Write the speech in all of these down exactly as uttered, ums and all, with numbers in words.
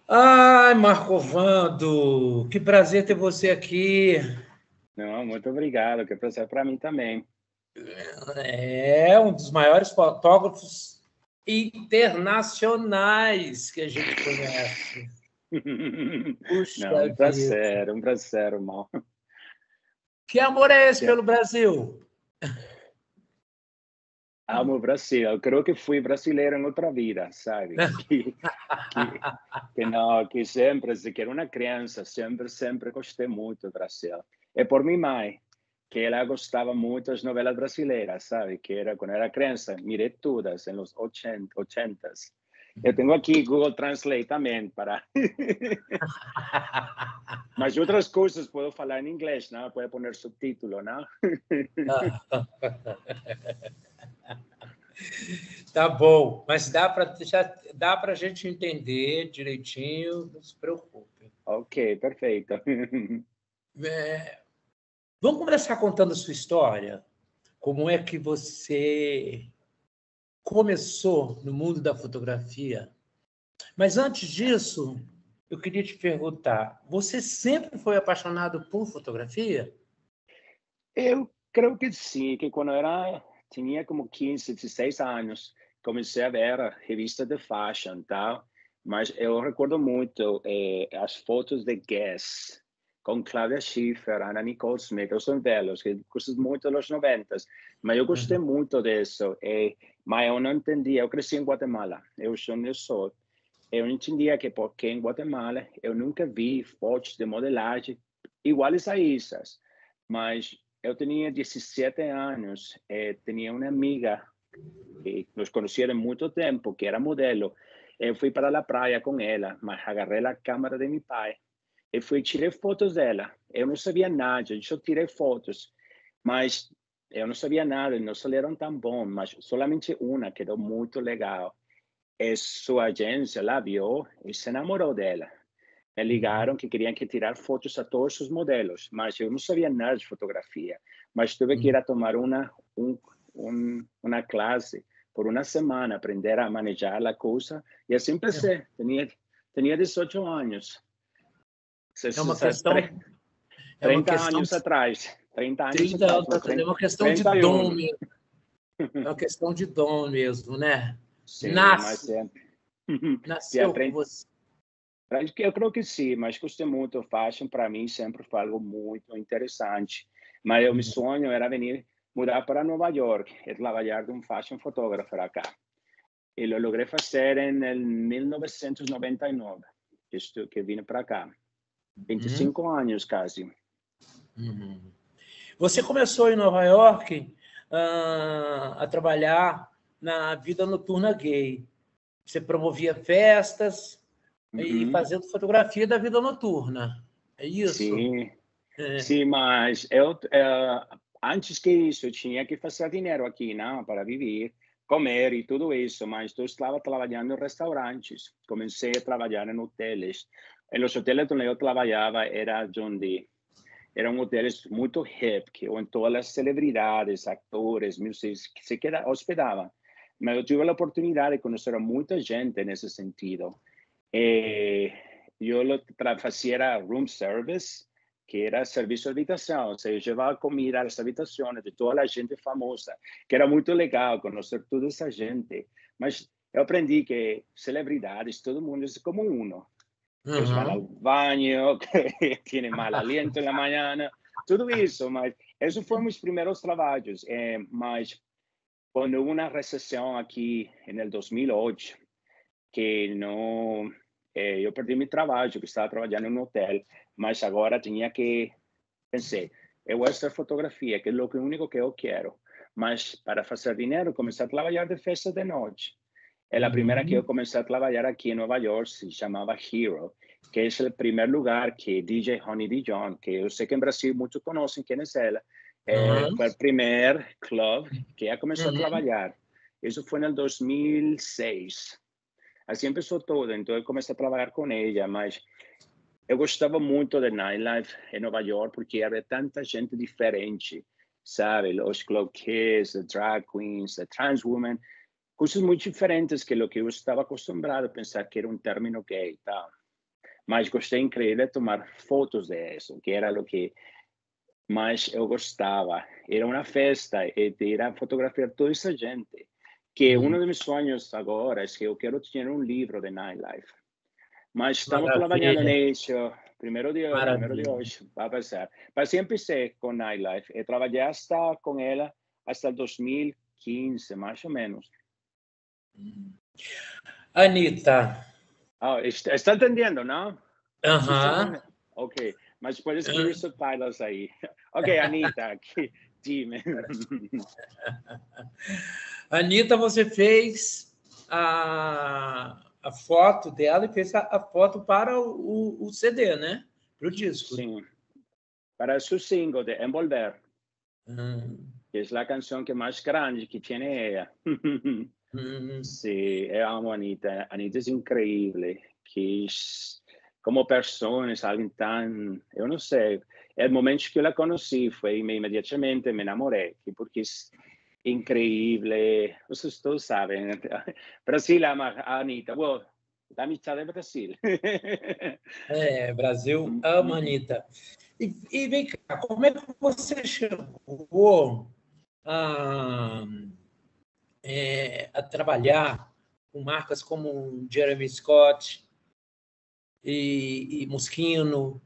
Ai, Marcovando, que prazer ter você aqui. Não, muito obrigado, que prazer para mim também. É um dos maiores fotógrafos internacionais que a gente conhece. Puxa Não, um vida. prazer, um prazer, irmão. Que amor é esse pelo Brasil? Amo o Brasil. Eu creio que fui brasileiro em outra vida, sabe? Que, que, que não, que sempre, desde que era uma criança, sempre, sempre gostei muito do Brasil. É por minha mãe, que ela gostava muito das novelas brasileiras, sabe? Que era quando era criança, mirei todas, em los ochentas. Eu tenho aqui Google Translate também para... Mas outras coisas posso falar em inglês, não? Pode pôr subtítulo, não? Tá bom, mas dá para dá para a gente entender direitinho, não se preocupe. Ok, perfeito. É, vamos começar contando a sua história? Como é que você começou no mundo da fotografia? Mas antes disso, eu queria te perguntar, você sempre foi apaixonado por fotografia? Eu creio que sim, que quando era tinha como quinze, dezesseis anos, comecei a ver a revista de fashion, tal. Mas eu recordo muito eh, as fotos de Guess, com Claudia Schiffer, Anna Nicole Smith, os são velhos, que coisas muito dos noventas. Mas eu gostei Uhum. muito disso. Eh, mas eu não entendia, eu cresci em Guatemala, eu sou eu sou. Eu não entendia que porque em Guatemala eu nunca vi fotos de modelagem iguais a essas. Mas eu tinha dezessete anos, eh, tinha uma amiga que nos conhecia há muito tempo, que era modelo. Eu fui para a praia com ela, mas agarrei a câmera de meu pai e fui tirar fotos dela. Eu não sabia nada, eu só tirei fotos, mas eu não sabia nada, não saíram tão bom, mas somente uma quedou muito legal. E sua agência lá viu e se enamorou dela. Me ligaram que queriam que tirar fotos a todos os modelos, mas eu não sabia nada de fotografia. Mas tive que ir a tomar uma um, um, uma classe por uma semana, aprender a manejar a coisa. E assim comecei. Tinha, tinha dezoito anos. É uma questão, é uma trinta questão anos atrás. trinta anos trinta atrás. anos atrás, é uma questão de trinta e um. dom mesmo. É uma questão de dom mesmo, né? Sim, mas Nasce, sempre. nasceu com você. Eu creio que sim, mas gostei muito. Fashion para mim sempre foi algo muito interessante. Mas o meu sonho era vir mudar para Nova York e trabalhar de um fashion fotógrafo acá. E lo logrei fazer em mil novecentos e noventa e nove, que, estou, que vim para cá. vinte e cinco uhum. anos quase. Uhum. Você começou em Nova York uh, a trabalhar na vida noturna gay. Você promovia festas uhum. e fazendo fotografia da vida noturna. É isso? Sim, é. Sim, mas eu, uh, antes que isso, eu tinha que fazer dinheiro aqui, não, para viver, comer e tudo isso, mas eu estava trabalhando em restaurantes. Comecei a trabalhar em hotéis. E os hotéis onde eu trabalhava era onde eram hotéis muito hip, que onde todas as celebridades, atores, músicos que se queda, hospedavam. Mas eu tive a oportunidade de conhecer muita gente nesse sentido. E eu fazia room service, que era serviço de habitação, ou seja, eu levava comida às habitações de toda a gente famosa, que era muito legal conhecer toda essa gente. Mas eu aprendi que celebridades, todo mundo é como uno. Eles vão ao banho, têm mau aliento na manhã, tudo isso. Mas esses foram meus primeiros trabalhos. Eh, mas quando houve uma recessão aqui em dois mil e oito, que não... Eh, eu perdi meu trabalho, que estava trabalhando em um hotel, mas agora tinha que... Pensei, eu vou fazer fotografia, que é o único que eu quero. Mas para fazer dinheiro, comecei a trabalhar de festa de noite. É a primeira que eu comecei a trabalhar aqui em Nova York, se chamava Hero, que é o primeiro lugar que D J Honey Dijon, que eu sei que em Brasil muitos conhecem quem é ela, é, uhum. foi o primeiro clube que ela começou uhum. a trabalhar. Isso foi em dois mil e seis. Assim começou tudo, então eu comecei a trabalhar com ela, mas eu gostava muito de nightlife em Nova York porque havia tanta gente diferente, sabe? Os club kids, the drag queens, the trans women, coisas muito diferentes que o que eu estava acostumado a pensar que era um término gay, tá? Mas gostei incrível de tomar fotos disso, que era o que mais eu gostava. Era uma festa e ir a fotografar toda essa gente. Que um Uhum. dos meus sonhos agora é que eu quero ter um livro de nightlife. Mas estamos trabalhando Maravilha, nisso. Primeiro de, primeiro de maravilha. hoje vai passar. Mas sempre empecé com nightlife. E trabalhei hasta com ela hasta dois mil e quinze, mais ou menos. Anitta. Ah, está, está entendendo, não? Você está Aham. entendendo? Ok. Mas pode escrever subtitles aí. Ok, Anitta, aqui, dime. Anitta, você fez a, a foto dela e fez a, a foto para o, o, o C D, né? Para o disco. Sim. Para su single de Envolver, Hum, que es la canción que más grande que tiene ella. hum. Sí, eu amo a Anitta. Anitta es increíble. Que es, como persona, es alguien tan, yo no sé, el momento que yo la conocí fue inmediatamente me enamoré, porque es increíble. Ustedes todos saben, Brasil ama a Anitta. Well, la mitad de Brasil. É, Brasil ama a Anitta. E, e vem cá, como é que você chegou a, é, a trabalhar com marcas como Jeremy Scott e, e Moschino?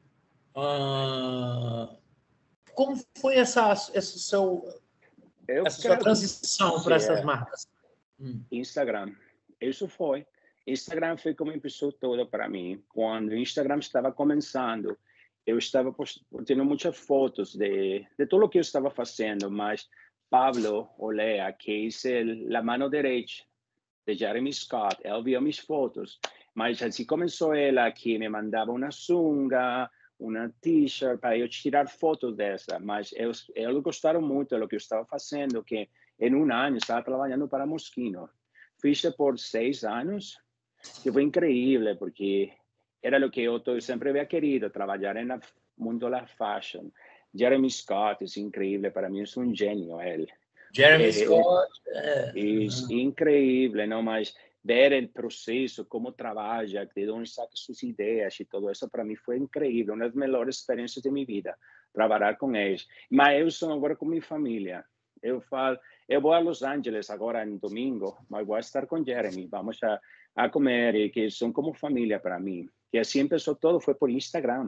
Ah, como foi essa, essa, seu, Eu essa sua creo que transição para sí, essas eh, marcas? Hum. Instagram. Isso foi. Instagram foi como começou tudo para mim. Quando o Instagram estava começando, eu estava post- tendo muitas fotos de, de tudo o que eu estava fazendo, mas Pablo Olea, que é a mano direita de Jeremy Scott, ele viu minhas fotos, mas assim começou ela que me mandava uma sunga, uma t-shirt para eu tirar fotos dessa, mas eles, eles gostaram muito do que eu estava fazendo, que em um ano estava trabalhando para Moschino. Fiz por seis anos, que foi incrível, porque era o que eu sempre havia querido, trabalhar no mundo da fashion. Jeremy Scott é incrível, para mim é um gênio ele. Jeremy É, Scott. É, es increíble, ¿no? Mas ver el proceso, cómo trabaja, de dónde saca sus ideas y todo eso, para mí fue increíble, una de las mejores experiencias de mi vida, trabalhar com eles. Mas eu sou agora com minha família. Eu falo, eu vou a Los Angeles agora em domingo, mas vou estar com Jeremy, vamos a, a comer, e que são como família para mim. Que assim começou todo, foi por Instagram.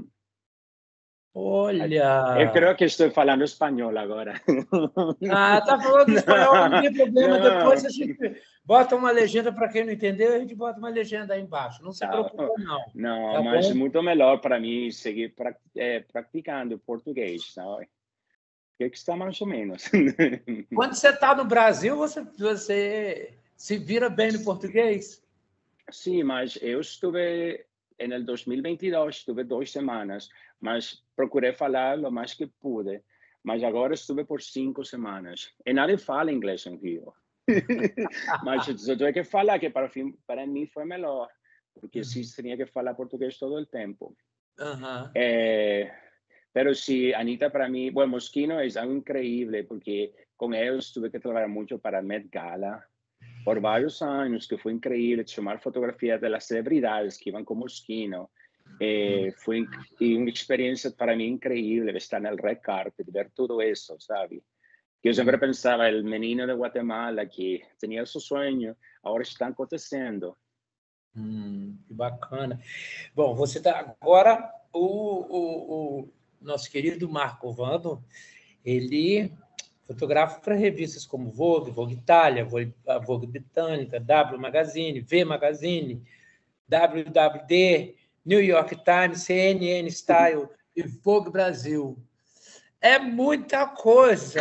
Eu olha! creio que estou falando espanhol agora. Ah, tá falando espanhol, não tem problema. Depois Não, a gente bota uma legenda para quem não entendeu, a gente bota uma legenda aí embaixo. Não se tá. preocupa, não. Não, Tá mas é bom? muito melhor para mim seguir pra, é, praticando português, sabe? Que que está mais ou menos. Quando você está no Brasil, você, você se vira bem no português? Sim, mas eu estive em dois mil e vinte e dois, estive duas semanas, mas procurei falar o mais que pude. Mas agora estive por cinco semanas. E nadie fala inglês em Rio. Mas eu tenho que falar que para, para mim foi melhor, porque sim, tinha que falar português todo o tempo. Uhum. Eh, pero sí, Anita para mí, bueno, Moschino es algo increíble porque con ellos tuve que trabajar mucho para Met Gala por varios años, que fue increíble tomar fotografías de las celebridades que iban con Moschino. Eh, fue y una experiencia para mí increíble estar en el red carpet, ver todo eso, ¿sabes? Yo siempre pensaba, el menino de Guatemala que tenía esos sueños, ahora están aconteciendo. Hum, que bacana. Bom, você está agora o, o, o nosso querido Marco Vando, ele fotografa para revistas como Vogue, Vogue Itália, Vogue, a Vogue Britânica, W Magazine, V Magazine, W W D, New York Times, C N N Style e Vogue Brasil. É muita coisa.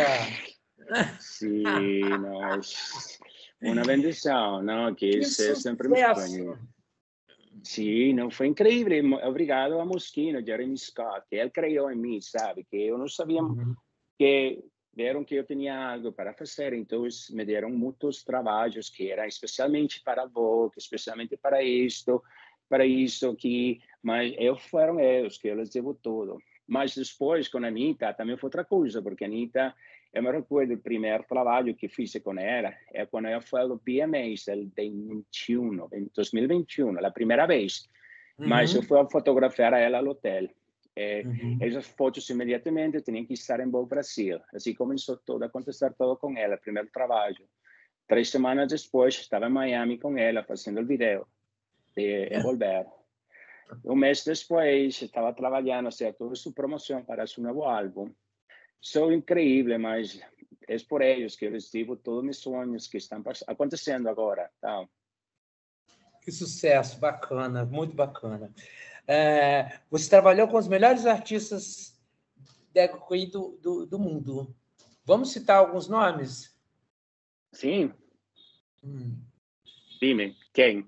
Sí, no, es una bendición, ¿no? Que Que es, es siempre mi sueño. sucesso! Sí, no, fue increíble. Mo- Obrigado a Moschino, Jeremy Scott, que él creyó en mí, ¿sabe? Que yo no sabía Uhum. que vieron que eu tinha algo para fazer, então me deram muitos trabalhos que eram especialmente para Vogue, especialmente para isto, para isso aqui, mas eu foram eles que eu les devo tudo. Mas depois com a Anitta também foi outra coisa, porque a Anitta, eu me recordo o primeiro trabalho que fiz com ela, é quando ela foi ao B M A, em vinte e um, em dois mil e vinte e um, a primeira vez. Mas eu Uhum. fui a fotografar ela no hotel. É, Uhum. essas fotos imediatamente tinham que estar em Vogue Brasil. Assim começou tudo a acontecer todo com ela, primeiro trabalho. Três semanas depois, estava em Miami com ela, fazendo o vídeo de Envolver. Um mês depois, estava trabalhando, assim, toda sua promoção para seu novo álbum. Sou incrível, mas é por eles que eu recebo todos os meus sonhos que estão acontecendo agora. Tá? Que sucesso, bacana, muito bacana. É, você trabalhou com os melhores artistas drag queen do, do, do mundo. Vamos citar alguns nomes? Sim, Hum. dime, quem?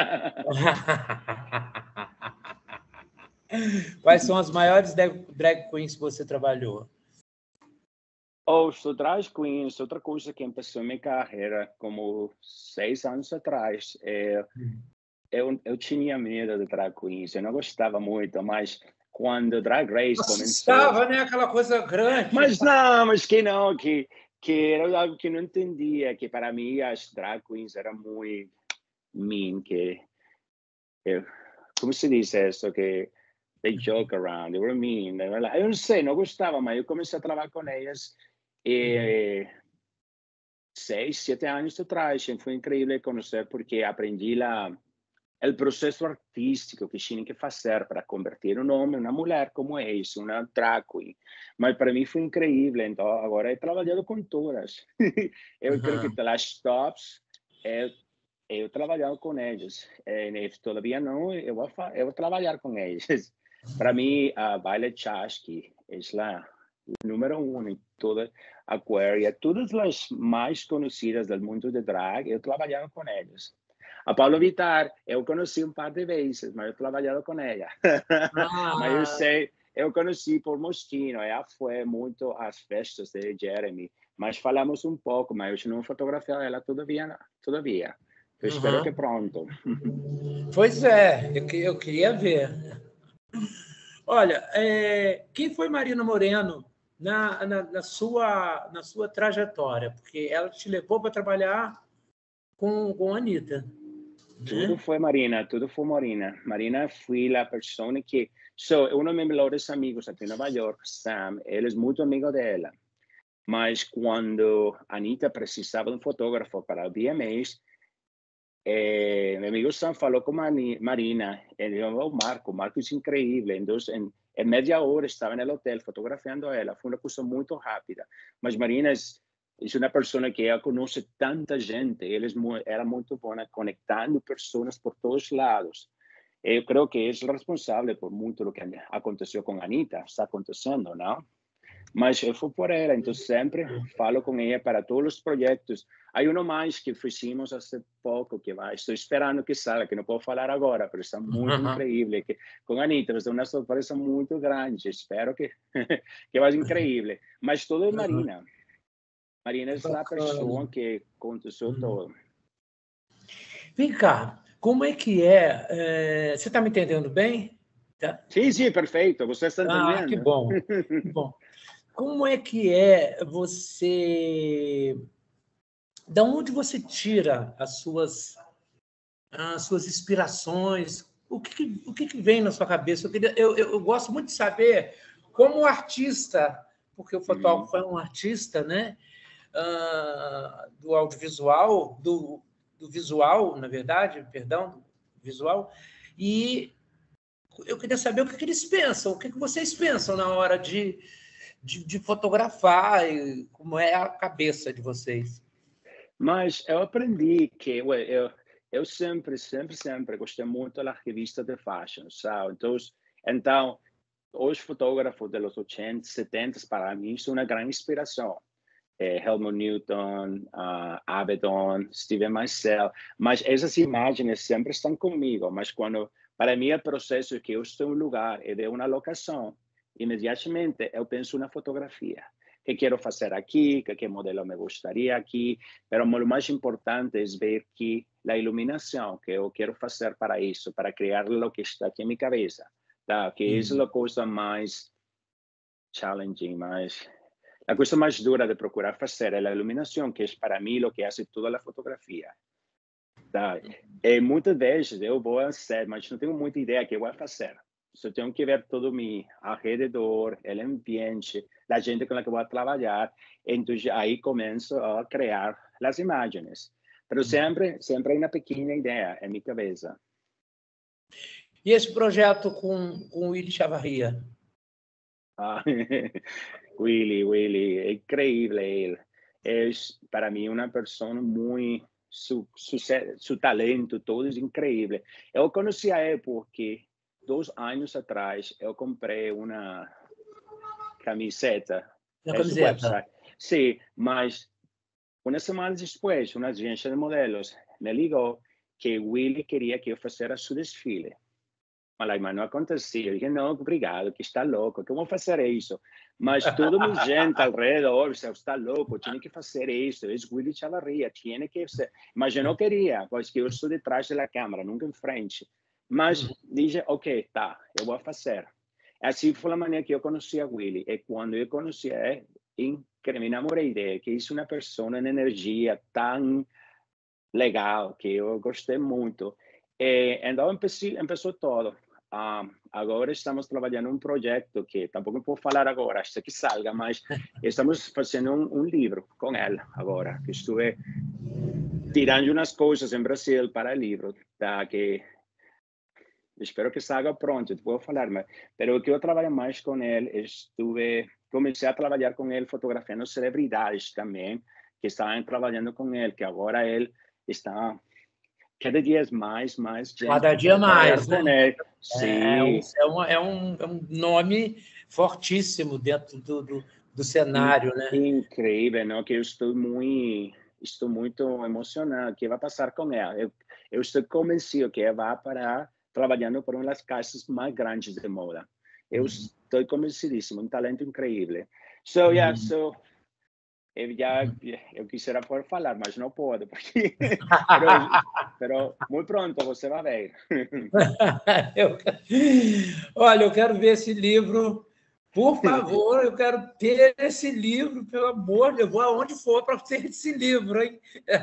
Quais são as maiores drag, drag queens que você trabalhou? Oh, sou drag queen, outra coisa que começou minha carreira como seis anos atrás. É, Hum. eu, eu tinha medo de drag queens, eu não gostava muito, mas quando Drag Race começou... Assustava, né? Aquela coisa grande. Mas não, mas que não, que, que era algo que não entendia, que para mim as drag queens eram muito mean, que... Eu, como se diz isso? Que they joke around, they were mean. They were like, eu não sei, não gostava, mas eu comecei a trabalhar com elas e seis, sete anos atrás. Foi incrível conhecer porque aprendi lá o processo artístico que tinha que fazer para converter um homem em uma mulher como esse, uma drag queen. Mas para mim foi incrível, então agora eu trabalhado com todas. Eu creio que Uhum. as tops, eu, eu trabalhado com elas. E, todavia não, eu vou, eu vou trabalhar com elas. Para mim, a Violet Chachki é lá número um em toda Aquaria. Todas as mais conhecidas do mundo de drag, eu trabalhava com elas. A Paulo Vittar, eu conheci um par de vezes, mas eu trabalhado com ela. Mas eu Ah, sei, eu conheci por Moschino, ela foi muito às festas de Jeremy, mas falamos um pouco, mas eu não fotografei ela todavia, todavia. Eu espero que uhum. pronto. Pois é, eu, que- eu queria ver. Olha, é, quem foi Marina Moreno na, na, na sua, na sua trajetória? Porque ela te levou para trabalhar com, com a Anitta, Tudo né? foi Marina, tudo foi Marina. Marina foi a pessoa que... So, um dos meus melhores amigos aqui em Nova York, Sam, ele é muito amigo dela. Mas quando a Anitta precisava de um fotógrafo para V M As, eh, meu amigo Sam falou com a Marina. Ele disse, oh, Marco, Marco é incrível. Então, em, em meia hora estava no hotel fotografando ela. Foi uma coisa muito rápida. Mas Marina é, é uma pessoa que ela conhece tanta gente. Ela era muito boa conectando pessoas por todos lados. Eu creio que é responsável por muito do que aconteceu com a Anitta. Está acontecendo, não? Mas eu fui por ela, então sempre falo com ela para todos os projetos. Há um mais que fizemos há pouco, que vai, estou esperando que salga, que não posso falar agora, mas está muito incrível. Que, com a Anitta, vai ser uma surpresa muito grande, espero que, que vai ser incrível. Mas tudo é Marina. Marina é a Bacana. pessoa que aconteceu Hum. todo. Vem cá, como é que é? é você está me entendendo bem? Tá? Sim, sim, perfeito, você está Ah, que entendendo? bom, que bom. Como é que é você... Da onde você tira as suas, as suas inspirações? O que, que- o que, que vem na sua cabeça? Eu, queria, eu, eu, eu gosto muito de saber como artista, porque o Uhum. fotógrafo é um artista, né? Ah, do audiovisual, do, do visual, na verdade, perdão, do visual, e eu queria saber o que, que eles pensam, o que, que vocês pensam na hora de, de, de fotografar, e como é a cabeça de vocês. Mas eu aprendi que ué, eu, eu sempre, sempre, sempre gostei muito da revista de fashion, sabe? Então, então os fotógrafos dos oitenta, setenta, para mim, são uma grande inspiração. É, Helmut Newton, uh, Avedon, Steven Meisel, mas essas imagens sempre estão comigo, mas quando, para mim, o processo é que eu estou em um lugar e de uma locação, imediatamente eu penso na fotografia. Que quero fazer aqui, que, que modelo me gostaria aqui, mas o mais importante é ver que a iluminação que eu quero fazer para isso, para criar o que está aqui em minha cabeça, tá? Que Hum. é a coisa mais challenging, mais... La cosa más dura de procurar hacer es la iluminación, que es para mí lo que hace toda la fotografía. ¿Tá? E muitas vezes eu vou a sério, mas não tenho muita ideia do que eu vou fazer. Só tenho que ver todo o meu alrededor, o ambiente, a gente com a que eu vou trabalhar. Então, aí começo a criar as imagens. Mas sempre, sempre uma pequena ideia em minha cabeça. E esse projeto com, com o Willy Chavarria? Ah, Willy, Willy, é incrível ele. É, para mim, uma pessoa muito... Su, su, su talento todo é incrível. Eu conheci ele porque dois anos atrás eu comprei uma camiseta. Na Esse camiseta? website. Sim, mas uma semana depois, uma agência de modelos me ligou que o Willy queria que eu fizesse seu desfile. Mas, mas não acontecia. Eu dije, não, obrigado, que está louco, que eu vou fazer isso? Mas toda minha gente ao redor, você está louco, tinha que fazer isso, é Willy Chavarria, tinha que ser. Mas eu não queria, porque eu estou detrás da câmera, nunca em frente. Mas disse, ok, tá, eu vou fazer. Assim foi a maneira que eu conheci a Willy. E quando eu conheci ele, me enamorei dele, que é uma pessoa, uma energia tão legal, que eu gostei muito. E, então, empecé, começou todo. Um, agora estamos trabalhando um projeto que tampouco posso falar agora, acho que salga, mas estamos fazendo um, um livro com ele agora, que estou tirando umas coisas em Brasil para o livro, tá? Que espero que salga pronto, te posso falar, mas pero que eu trabalho mais com ele, estive, comecei a trabalhar com ele fotografando celebridades também, que estavam trabalhando com ele, que agora ele está cada dia mais, mais gente. Cada dia mais, né? Ele. Sim. É, é, um, é, um, é um nome fortíssimo dentro do, do, do cenário, In, né? Incrível, não? Que eu estou muito, estou muito emocionado. Que vai passar com ela? Eu, eu estou convencido que ela vai parar trabalhando por uma das casas mais grandes de moda. Eu uhum. estou convencidíssimo, um talento incrível. So, yeah, uhum. so eu já eu quisera poder falar, mas não posso, porque pero, muito pronto você vai ver. eu, olha, eu quero ver esse livro, por favor, eu quero ter esse livro, pelo amor de Deus, eu vou aonde for para ter esse livro, hein?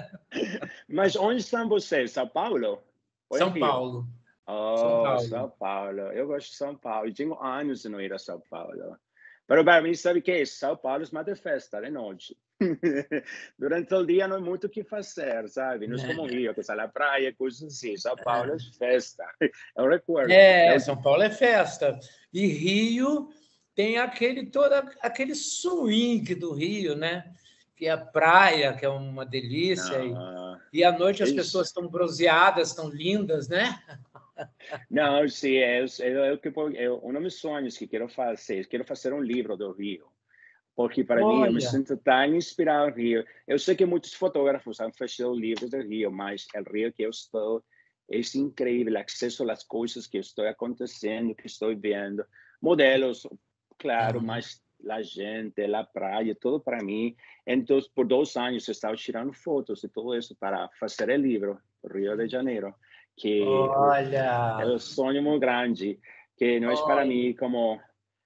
Mas onde estão vocês? São Paulo? Ou São Paulo. Oh, São Paulo. São Paulo. Eu gosto de São Paulo. Eu tenho anos de não ir a São Paulo. Mas para mim, sabe o que é isso? São Paulo é uma de festa, de noite. Durante o dia não é muito o que fazer, sabe? Não é como Rio, que sai na praia, coisas assim. São Paulo é festa. Eu recordo. É, eu... São Paulo é festa. E Rio tem aquele, todo aquele swing do Rio, né? Que é a praia, que é uma delícia. Ah, e, e à noite as isso. pessoas estão bronzeadas, estão lindas, né? Não, sim, é, é, é, é um dos meus sonhos que quero fazer. Quero fazer um livro do Rio. Porque para Olha. mim, eu me sinto tão inspirado no Rio. Eu sei que muitos fotógrafos han feito livros do Rio, mas o Rio que eu estou é incrível. Acesso às coisas que estou acontecendo, que estou vendo. Modelos, claro, uhum. mas a gente, a praia, tudo para mim. Então, por dois anos, eu estava tirando fotos de tudo isso para fazer o livro, Rio de Janeiro. Que Olha. é um sonho muito grande, que não é Olha. para mim como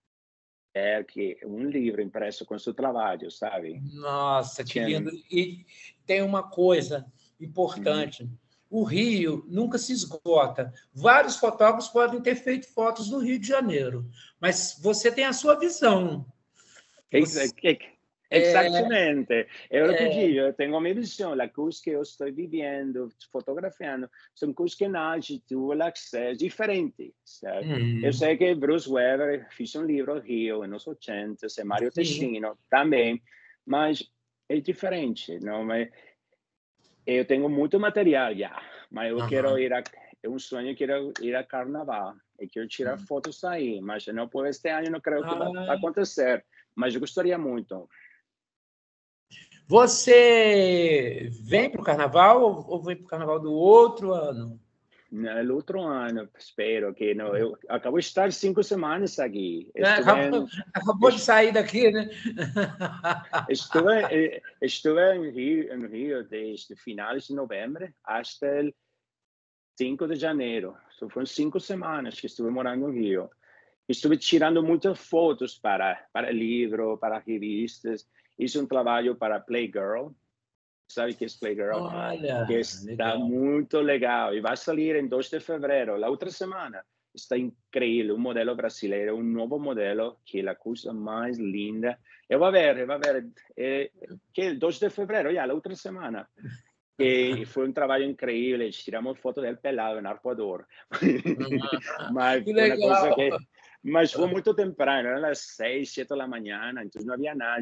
é que um livro impresso com seu trabalho, sabe? Nossa, que lindo! E tem uma coisa importante. Uhum. O Rio nunca se esgota. Vários fotógrafos podem ter feito fotos no Rio de Janeiro, mas você tem a sua visão. Você... Exatamente. É, eu repeti, eu tenho a minha visão, a coisa que eu estou vivendo, fotografando, são coisas que nascem do acesso diferente. Uhum. Eu sei que Bruce Weber fez um livro no Rio, nos oitenta, e Mário Testino também, mas é diferente. Não? Mas eu tenho muito material já, mas eu uhum. quero ir a... É um sonho, eu quero ir a Carnaval, e quero tirar uhum. fotos aí, mas não por este ano, não creio que ah. vai acontecer, mas eu gostaria muito. Você vem para o carnaval ou vem para o carnaval do outro ano? No outro ano, espero que não. Eu acabo de estar cinco semanas aqui. É, acabou, em, acabou de sair daqui, né? Estou, estou em Rio, em Rio desde finais de novembro até cinco de janeiro. So, foram cinco semanas que estive morando no Rio. Estive tirando muitas fotos para para livro, para revistas. Hice um trabalho para Playgirl, Sabe que é Playgirl? Olha, Que está legal. muito legal. E vai sair em dois de fevereiro, a outra semana. Está incrível, um modelo brasileiro, um novo modelo, que é a coisa mais linda. Eu vou ver, eu vou ver. É, que é dois de fevereiro, já, a outra semana. E foi um trabalho incrível, tiramos foto dele pelado no arpoador. Mas Que foi uma coisa legal. que... Mas foi muito temprano, eram as seis, sete da manhã, então não havia nada.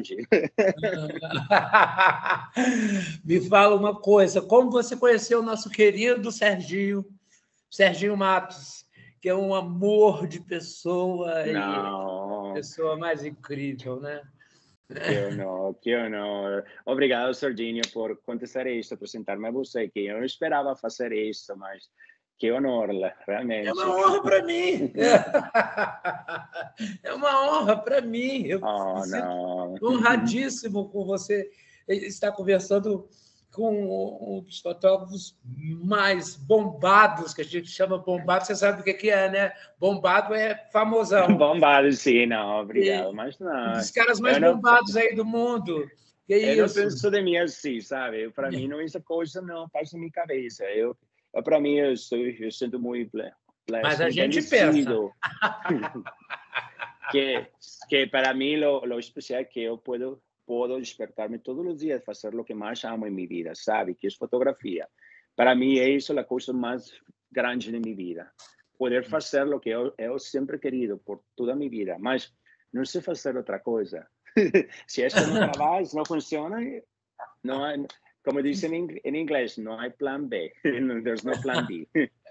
Me fala uma coisa, como você conheceu o nosso querido Serginho, Serginho Matos, que é um amor de pessoa e Não, pessoa mais incrível, né? que honor, que honor. Obrigado, Serginho, por contestar isso, apresentar-me a você, que eu não esperava fazer isso, mas que honor, É realmente. uma honra para mim. É uma honra para mim. Eu me Oh, sinto não. honradíssimo com você estar conversando com um dos fotógrafos mais bombados, que a gente chama bombado. Você sabe o que é, né? Bombado é famosão. Bombado, sim, não, obrigado, E mas um não. dos caras mais Eu não, bombados aí do mundo. Que eu não isso? penso de mim assim, sabe? Para mim, não essa coisa não faz na minha cabeça. Eu, eu para mim, eu, sou, eu sinto muito Mas a blessed, gente pensa. bendecido. que, que para mí lo, lo especial es que yo puedo, puedo despertarme todos los días para hacer lo que más amo en mi vida, ¿sabe? Que es fotografía. Para mí eso es la cosa más grande de mi vida. Poder hacer lo que yo, yo siempre he querido por toda mi vida, mas no sé hacer otra cosa. Si esto no trabaja, no funciona, no hay, como dicen en, en inglés, no hay plan B. There's no plan B.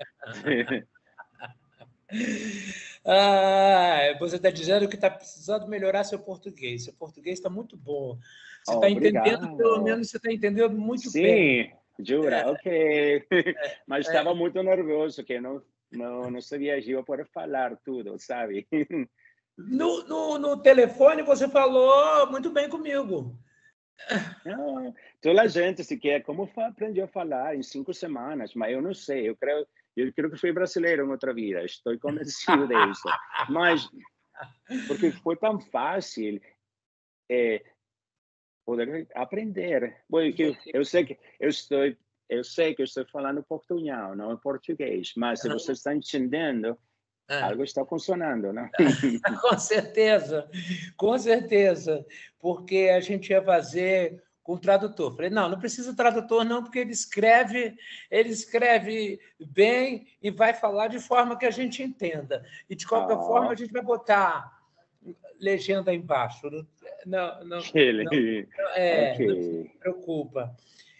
Ah, você está dizendo que está precisando melhorar seu português. Seu português está muito bom. Você está entendendo, pelo Obrigado. menos você está entendendo muito bem. Sim, jura? Ok. Mas É, estava muito nervoso, que não, não, não sabia se eu poder falar tudo, sabe? no, no, no telefone você falou muito bem comigo. Não, toda a gente se quer, como aprendeu a falar em cinco semanas, mas eu não sei, eu creio, eu creio que fui brasileiro em outra vida, estou convencido disso. Mas, porque foi tão fácil é, poder aprender. Porque eu sei que eu estou, eu sei que eu estou falando portunhol, não é português, mas se você está entendendo, Ah, algo está funcionando, não? com certeza, com certeza, porque a gente ia fazer com tradutor. Falei, não, não precisa tradutor não, porque ele escreve, ele escreve bem e vai falar de forma que a gente entenda. E de qualquer forma a Oh, gente vai botar legenda embaixo. Não, não, não, ele, não, é, não se ok. preocupa.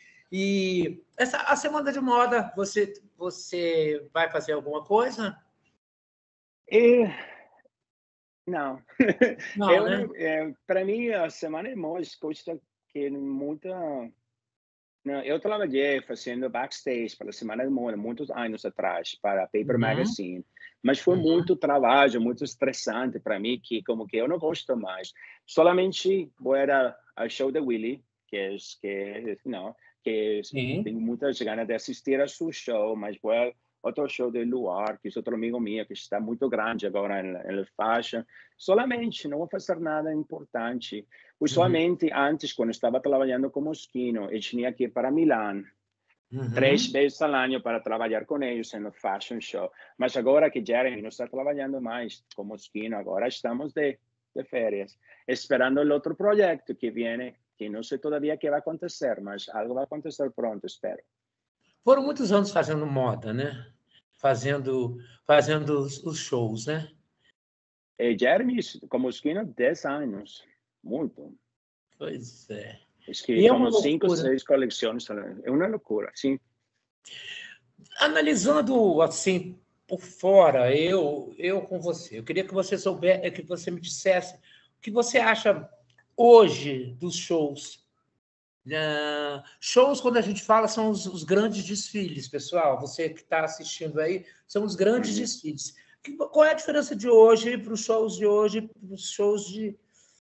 E essa a semana de moda, você você vai fazer alguma coisa? E, não, Não, eu né? não, é, para mim a semana é mais coisa que muita. Não, eu trabalhei fazendo backstage para a Semana de Moda muitos anos atrás para Paper Uhum, Magazine, mas foi uhum. muito trabalho, muito estressante para mim que como que eu não gosto mais. Solamente vou era a show da Willy, que é que não, que Sim. tenho muitas ganas de assistir a seu show, mas vou a outro show de Luar, que é outro amigo meu que está muito grande agora em fashion. Solamente, não vou fazer nada importante. Uhum, Usualmente, antes, quando estava trabalhando como esquino, eu tinha que ir para Milão três uhum. vezes ao ano para trabalhar com eles no fashion show. Mas agora que Jeremy não está trabalhando mais como esquino, agora estamos de, de férias, esperando o outro projeto que vem, que não sei todavia o que vai acontecer, mas algo vai acontecer pronto, espero. Foram muitos anos fazendo moda, né? Fazendo, fazendo os, os shows, né? E Jeremy, como esquino, dez anos, muito. Pois é. Acho que E é uma como cinco, loucura. seis coleções, é uma loucura, sim. Analisando assim por fora, eu, eu com você, eu queria que você soubesse, que você me dissesse o que você acha hoje dos shows. Uh, shows, quando a gente fala, são os, os grandes desfiles, pessoal. Você que está assistindo aí, são os grandes Uhum. desfiles. Que, qual é a diferença de hoje para os shows de hoje, para os shows de,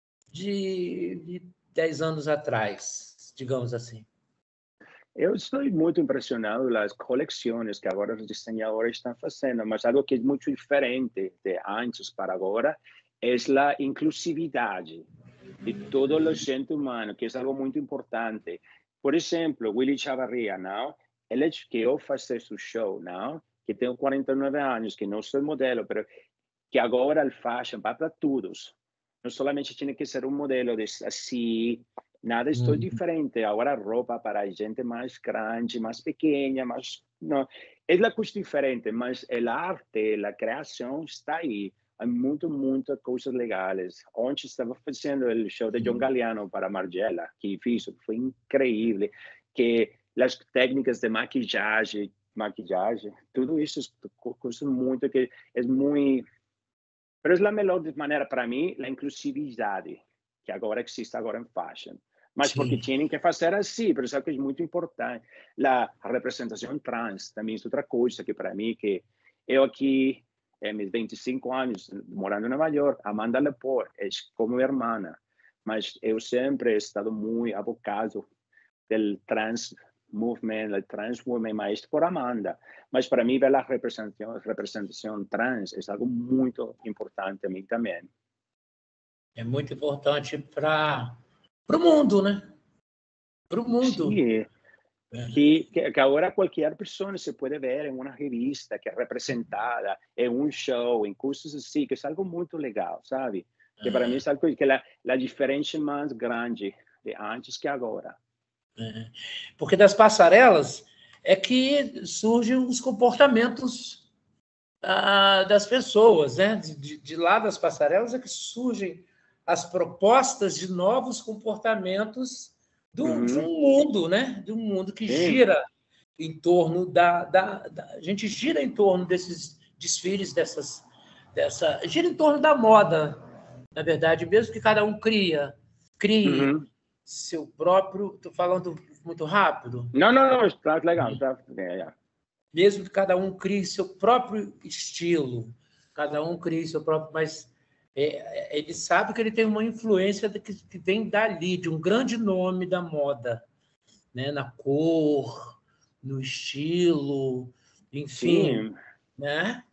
de, de dez anos atrás, digamos assim? Eu estou muito impressionado pelas coleções que agora os desenhadores estão fazendo, mas algo que é muito diferente de antes para agora é a inclusividade de todo o gente humano, que é algo muito importante. por exemplo, Willy Chavarria, não? Ele que eu faço o show, não? Que tenho quarenta e nove anos, que não sou modelo, mas que agora o fashion vai para todos. Não somente tinha que ser um modelo de, assim, nada estou Uhum. diferente. Agora roupa para gente mais grande, mais pequena, mais... Não, é uma coisa diferente, mas a arte, a criação está aí. Há muito, muitas coisas legais. Ontem estava fazendo o show de John Galliano para Margiela, que fiz, foi incrível. Que as técnicas de maquiagem, maquiagem, tudo isso é coisa muito que é muito... Mas a melhor maneira para mim, a inclusividade, que agora existe agora em fashion. Mas Sim. porque tinham que fazer assim, por isso que é muito importante. A representação trans também é outra coisa que para mim, que eu aqui, em meus vinte e cinco anos, morando em Nova York, Amanda Lepore é como minha irmã, mas eu sempre he estado muito abocado do trans movement, el trans woman, mas por Amanda. Mas para mim, ver a representação, representação trans é algo muito importante a mim também. É muito importante para o mundo, né? Para o mundo. Sim, que, que, que agora qualquer pessoa se pode ver em uma revista que é representada, em um show, em coisas assim, que é algo muito legal, sabe? Que para mim é algo que é a, a diferença mais grande de antes que agora. É. Porque das passarelas é que surgem os comportamentos ah, das pessoas, né? De, de lá das passarelas é que surgem as propostas de novos comportamentos do, uhum. de um mundo, né? De um mundo que Sim. gira em torno da, da, da... A gente gira em torno desses desfiles, dessas... Dessa, gira em torno da moda, na verdade, mesmo que cada um cria, crie uhum. seu próprio... Estou falando muito rápido? Não, não, não, está legal. Está... É, é. Mesmo que cada um crie seu próprio estilo, cada um crie seu próprio... Mas é, ele sabe que ele tem uma influência que, que vem dali, de um grande nome da moda, né? Na cor, no estilo, enfim, Sim. né?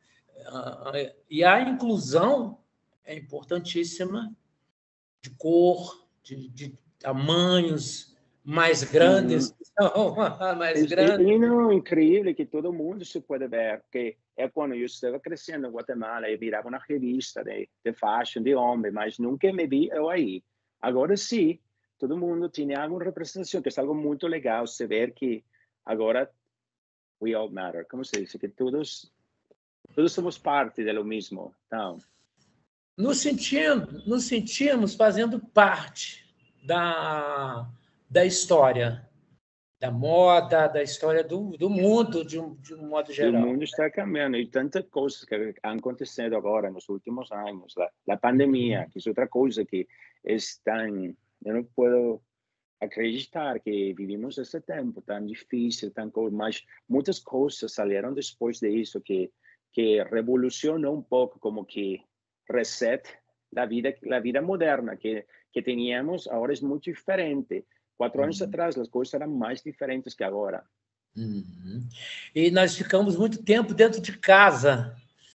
E a inclusão é importantíssima de cor, de, de tamanhos mais grandes, uhum. não, mais é, grandes. E não é incrível que todo mundo se pode ver, que é quando eu estava crescendo em Guatemala, eu virava uma revista de, de fashion de homem, mas nunca me vi eu aí. Agora sim, todo mundo tinha alguma representação, que é algo muito legal, se ver que agora we all matter, como se diz, que todos, todos somos parte de lo mesmo. Então, nos, sentimos, nos sentimos fazendo parte da, da história, da moda, da história do, do mundo, de um, de um modo geral. O mundo está cambiando e tantas coisas que han acontecido agora nos últimos anos. A, a pandemia, que é outra coisa que é tão... Eu não posso acreditar que vivimos esse tempo tão difícil, tão coisa, mas muitas coisas saíram depois disso que que revolucionou um pouco, como que reset a vida, a vida moderna que que teníamos. Agora é muito diferente. Quatro anos uhum. atrás as coisas eram mais diferentes que agora. Uhum. E nós ficamos muito tempo dentro de casa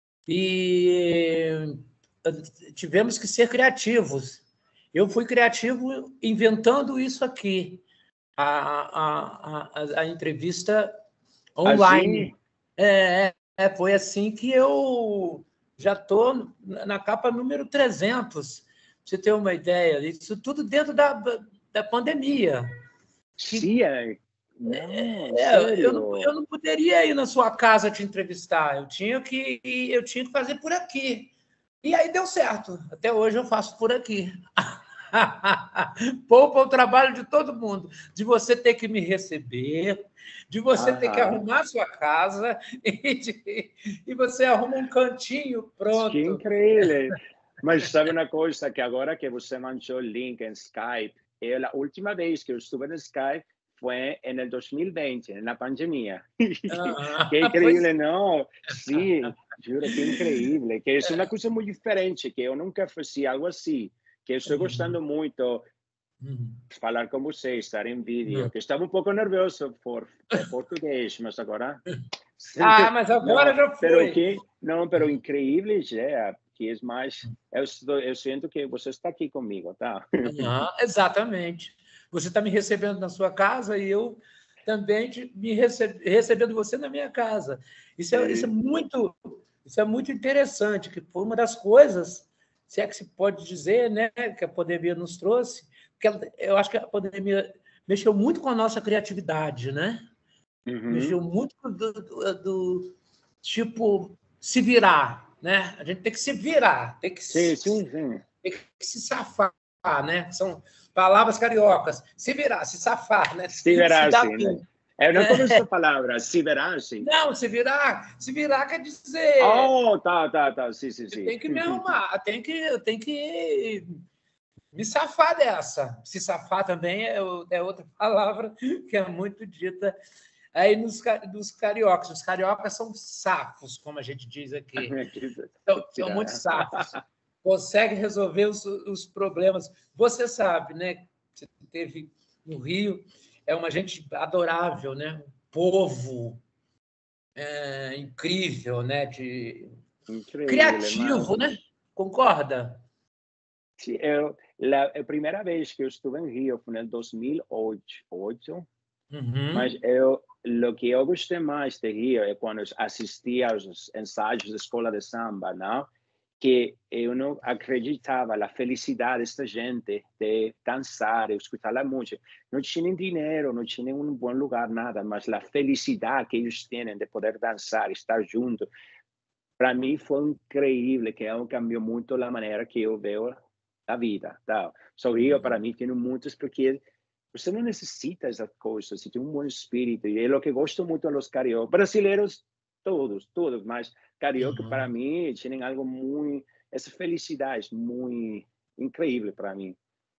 e tivemos que ser criativos. Eu fui criativo inventando isso aqui, a, a, a, a entrevista online. Assim? É, é, foi assim que eu já estou na capa número trezentos, para você ter uma ideia. Isso tudo dentro da, da pandemia. Sim, é. Não, é eu, não, eu não poderia ir na sua casa te entrevistar, eu tinha que, eu tinha que fazer por aqui. E aí deu certo. Até hoje eu faço por aqui. Poupa o trabalho de todo mundo, de você ter que me receber, de você ah. ter que arrumar a sua casa e, de, e você arruma um cantinho pronto. Que incrível! Mas sabe uma coisa, que agora que você mandou o link em Skype, é a última vez que eu estive no Skype foi em dois mil e vinte, na pandemia. Ah, que incrível, pois... não? Sim, juro que incrível. Que é uma coisa muito diferente, que eu nunca fazia algo assim. Que eu estou gostando uhum. muito uhum. de falar com você, estar em vídeo. Uhum. Que estava um pouco nervioso por, por português, mas agora... Ah, mas agora não, já foi. Pero que, não, pero incrível já, que é mais... Eu, estou, eu sinto que você está aqui comigo, tá? Ah, exatamente. Você está me recebendo na sua casa e eu também te, me receb, recebendo você na minha casa. Isso é, isso é muito, isso é muito interessante, que foi uma das coisas, se é que se pode dizer, né, que a pandemia nos trouxe, porque eu acho que a pandemia mexeu muito com a nossa criatividade, né? Uhum. Mexeu muito do, do, do tipo se virar, né? A gente tem que se virar, tem que, Sim, se, sim, sim. tem que se safar, né? São palavras cariocas. Se virar, se safar, né? Se Se dar virar-se, né? bem. Eu não conheço essa palavra, se virar-se. Não, se virar, se virar quer dizer. Oh, tá, tá, tá. Sim, sim, sim. Tem que me arrumar, tem que, eu tenho que me safar dessa. Se safar também é, é outra palavra que é muito dita aí nos, nos cariocas. Os cariocas são safos, como a gente diz aqui. São, são muito safos. Conseguem resolver os, os problemas. Você sabe, né? Você teve no Rio, é uma gente adorável, né? Um povo é, incrível, né? De... Incrível, criativo, né? Concorda? Sim, eu, la, a primeira vez que eu estive em Rio foi em dois mil e oito, uhum. Mas eu, o que eu gostei mais de Rio é quando eu assistia aos ensaios da escola de samba, não? Que eu não acreditava na felicidade desta gente de dançar, de escutar a música. Não tinham dinheiro, não tinham um bom lugar, nada, mas a felicidade que eles têm de poder dançar, estar junto, para mim foi incrível, que é cambiou muito a maneira que eu vejo a vida. Tá? So, Rio, para mim, tem muitos, porque você não necessita essas coisas, você tem um bom espírito, e é o que gosto muito dos cariocas. Brasileiros, todos, todos, mas carioca, uhum. Para mim, tem algo muito, essa felicidade muito incrível para mim.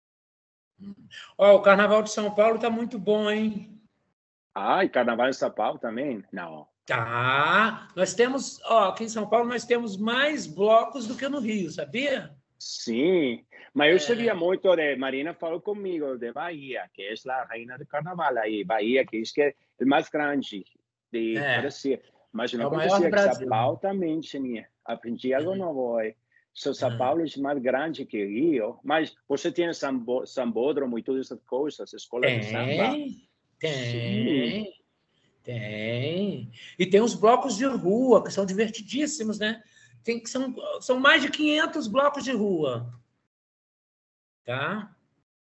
Oh, o Carnaval de São Paulo está muito bom, hein? Ah, e Carnaval de São Paulo também? Não. Tá. Nós temos, ó, aqui em São Paulo, nós temos mais blocos do que no Rio, sabia? Sim, mas eu é. sabia muito de, Marina falou comigo de Bahia, que é a rainha do carnaval aí, Bahia, que é, que é o mais grande de é. Brasil. Mas eu não é conhecia que São Paulo também tinha. Aprendi algo uhum. novo aí. So, São uhum. Paulo é mais grande que Rio, mas você tem sambo, sambódromo e todas essas coisas, escola tem, de samba. Tem, Sim. tem. E tem os blocos de rua, que são divertidíssimos, né? Tem, que são, são mais de quinhentos blocos de rua. Tá?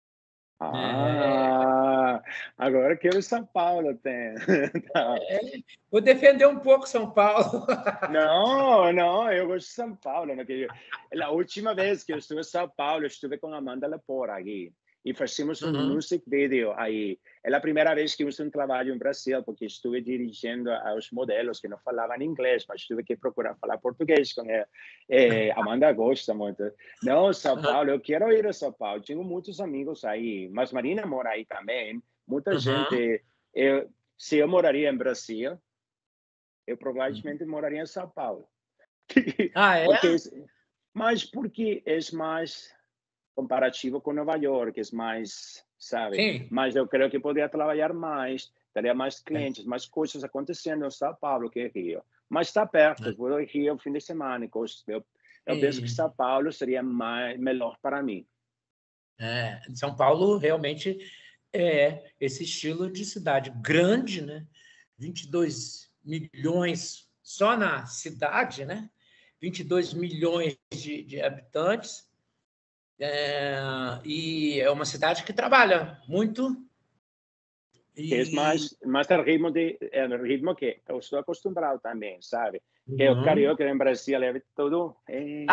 Ah, é. Agora quero São Paulo, tem. Tá. É, vou defender um pouco São Paulo. Não, não, eu gosto de São Paulo. Né? A última vez que eu estive em São Paulo, eu estive com a Amanda Lepore aqui. E fizemos um uhum. music video aí. É a primeira vez que eu fiz um trabalho em Brasil, porque estive dirigindo aos modelos que não falavam inglês, mas tive que procurar falar português com ela. É, Amanda gosta muito. Não, São Paulo, eu quero ir a São Paulo. Tenho muitos amigos aí, mas Marina mora aí também. Muita uhum. gente. Eu, se eu moraria em Brasil, eu provavelmente uhum. moraria em São Paulo. Ah, é? Porque, mas porque é mais comparativo com Nova York, é mais, sabe? Sim. Mas eu creio que poderia trabalhar mais, teria mais clientes, é. mais coisas acontecendo em São Paulo que em Rio. Mas está perto, é. vou ao Rio no fim de semana. Eu, eu penso que São Paulo seria mais, melhor para mim. É, São Paulo realmente é esse estilo de cidade grande, né? vinte e dois milhões só na cidade, né? vinte e dois milhões de, de habitantes. É, e é uma cidade que trabalha muito. E... É mais, mais o ritmo, de, é o ritmo que eu estou acostumado também, sabe? Uhum. Que o carioca em Brasil é tudo... É,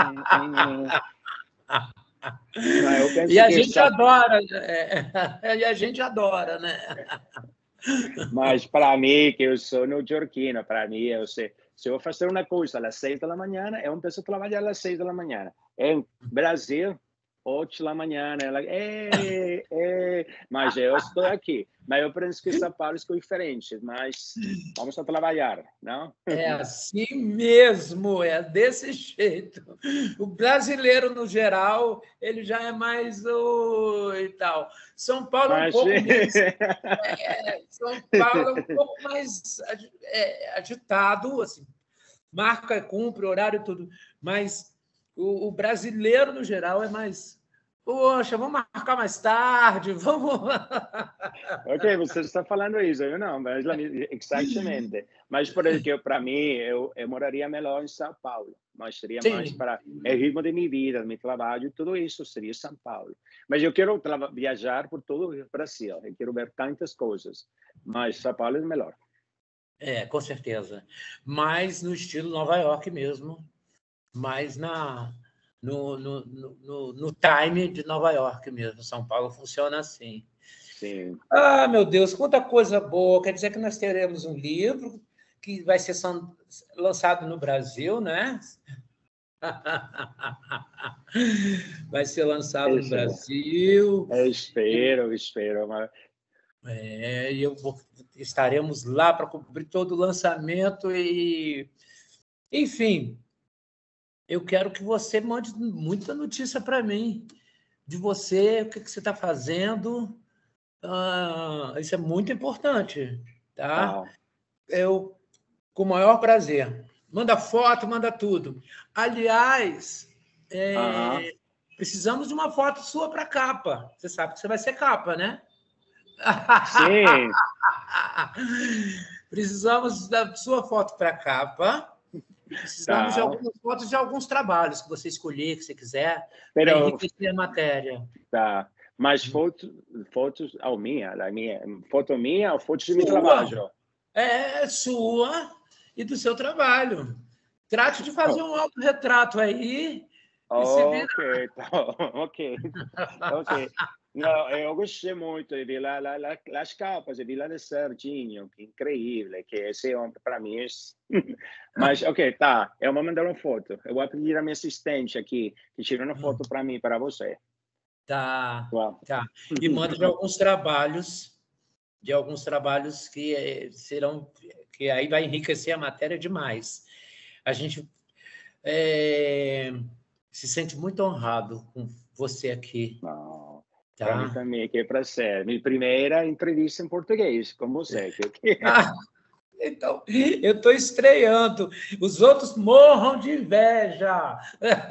é... E a gente essa... adora, é, e a gente adora, né? Mas para mim, que eu sou neo-iorquino, para mim, eu sei, se eu vou fazer uma coisa às seis da manhã, eu empiezo a trabalhar às seis da manhã. Em Brasil, oito da manhã, ela, é, é, mas eu estou aqui. Mas eu penso que São Paulo é diferente, mas vamos a trabalhar, não? É assim mesmo, é desse jeito. O brasileiro, no geral, ele já é mais o e tal. São Paulo é um pouco mais... É, São Paulo é um pouco mais é, agitado, assim, marca, cumpre, horário, tudo. Mas o, o brasileiro, no geral, é mais... Poxa, vamos marcar mais tarde, vamos. Ok, você está falando isso, eu não, mas exatamente. Mas porque para mim, eu, eu moraria melhor em São Paulo, mas seria mais Sim. para o ritmo de minha vida, meu trabalho, tudo isso seria São Paulo. Mas eu quero viajar por todo o Brasil, eu quero ver tantas coisas, mas São Paulo é melhor. É, com certeza. Mas no estilo Nova York mesmo, mais na, no, no, no, no time de Nova York mesmo. São Paulo funciona assim. Sim. Ah, meu Deus, quanta coisa boa. Quer dizer que nós teremos um livro que vai ser lançado no Brasil, né? Vai ser lançado no Isso. Brasil. Eu espero, espero. Mas... É, e eu vou, estaremos lá para cobrir todo o lançamento e, enfim, eu quero que você mande muita notícia para mim de você, o que, que você está fazendo. Ah, isso é muito importante, tá? Ah. Eu, com o maior prazer. Manda foto, manda tudo. Aliás, é, Uh-huh. precisamos de uma foto sua para capa. Você sabe que você vai ser capa, né? Sim. Precisamos da sua foto para capa. E precisamos Tá. de algumas fotos de alguns trabalhos que você escolher, que você quiser, para Pero... enriquecer a matéria. Tá. Mas foto, fotos, oh, minha, a minha, foto minha ou fotos de meu Sua. trabalho? É sua e do seu trabalho. Trate de fazer um autorretrato aí e se vira. Ok, tá. Ok, ok. Não, eu gostei muito de ver lá, lá, lá, as capas, de ver lá de Serginho, que incrível, que esse homem para mim é... Mas, ok, tá, eu vou mandar uma foto. Eu vou pedir a minha assistente aqui que tire uma foto para mim, para você. Tá, Uau. tá. E manda de alguns trabalhos, de alguns trabalhos que serão, que aí vai enriquecer a matéria demais. A gente é, se sente muito honrado com você aqui. Não, tá? Para mim também, que é para ser. Minha primeira entrevista em português com você. Ah, então, eu estou estreando. Os outros morram de inveja.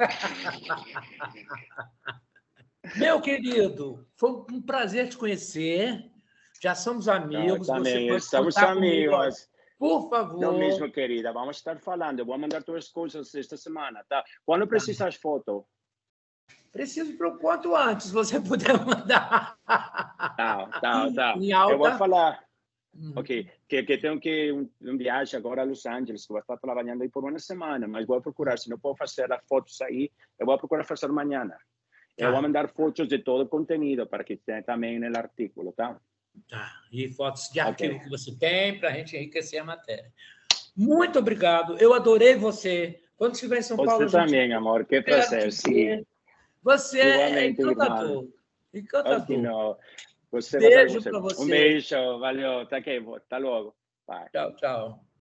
Meu querido, foi um prazer te conhecer. Já somos amigos. Não, Você também, pode estamos contar comigo, amigos. por Não favor. mesmo, querida. Vamos estar falando. Eu vou mandar tuas coisas esta semana, tá? Quando precisas foto? Preciso para o quanto antes você puder mandar. Tá, tá, tá. Em alta. Eu vou falar. Ok, que, que tenho que um, um viagem agora a Los Angeles, que vou estar trabalhando aí por uma semana, mas vou procurar, se não posso fazer as fotos aí, eu vou procurar fazer amanhã. Eu vou mandar fotos de todo o conteúdo para que tenha também no artigo, tá? Tá, e fotos de arquivo Okay. que você tem para a gente enriquecer a matéria. Muito obrigado, eu adorei você. Quando estiver em São Você Paulo... Você também, amor, que prazer, sim. Você é Igualmente, encantador. irmão. Encantador. não. Você Beijo você. para você. Um beijo, valeu, tá aqui, tá logo. Bye. Tchau, tchau.